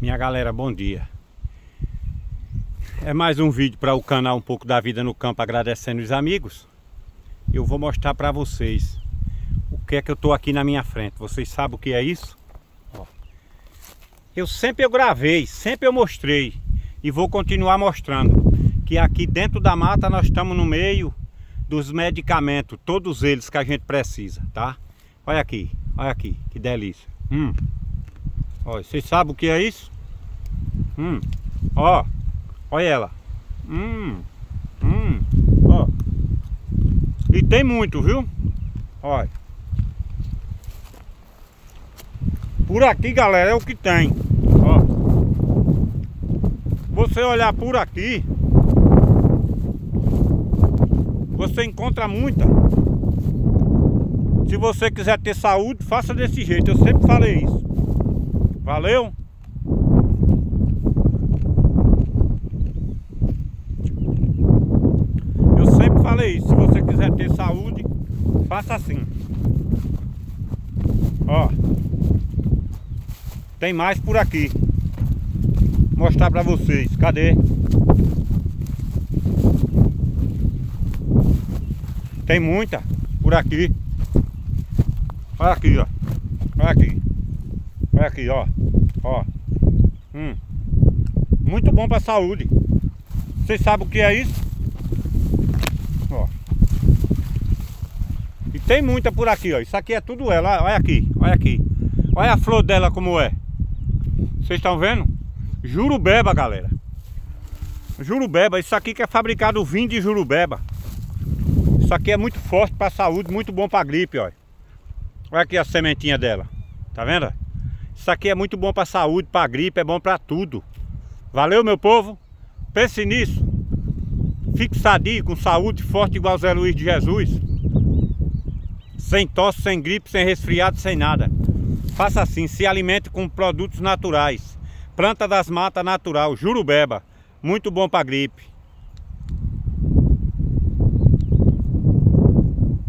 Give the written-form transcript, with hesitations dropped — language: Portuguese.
Minha galera, bom dia. É mais um vídeo para o canal Um Pouco da Vida no Campo, agradecendo os amigos. Eu vou mostrar para vocês o que é que eu tô aqui na minha frente. Vocês sabem o que é isso? Ó. Eu gravei, sempre eu mostrei e vou continuar mostrando que aqui dentro da mata nós estamos no meio dos medicamentos, todos eles que a gente precisa, tá? Olha aqui, que delícia. Olha, vocês sabem o que é isso? Ó, olha ela. Ó. E tem muito, viu? Olha. Por aqui, galera, é o que tem. Ó. Você olhar por aqui, você encontra muita. Se você quiser ter saúde, faça desse jeito. Eu sempre falei isso. Valeu? Eu sempre falei isso. Se você quiser ter saúde, faça assim. Ó. Tem mais por aqui. Vou mostrar pra vocês. Cadê? Tem muita por aqui. Olha aqui, ó. Olha aqui. Olha aqui, ó. Ó. Muito bom pra saúde. Vocês sabem o que é isso? Ó. E tem muita por aqui, ó. Isso aqui é tudo ela. Olha aqui, olha aqui. Olha a flor dela como é. Vocês estão vendo? Jurubeba, galera. Jurubeba. Isso aqui que é fabricado o vinho de jurubeba. Isso aqui é muito forte pra saúde, muito bom pra gripe, ó. Olha aqui a sementinha dela. Tá vendo? Isso aqui é muito bom pra saúde, pra gripe, é bom pra tudo. Valeu, meu povo? Pense nisso. Fique sadio, com saúde forte igual Zé Luiz de Jesus. Sem tosse, sem gripe, sem resfriado, sem nada. Faça assim, se alimente com produtos naturais. Planta das matas natural, jurubeba. Muito bom pra gripe.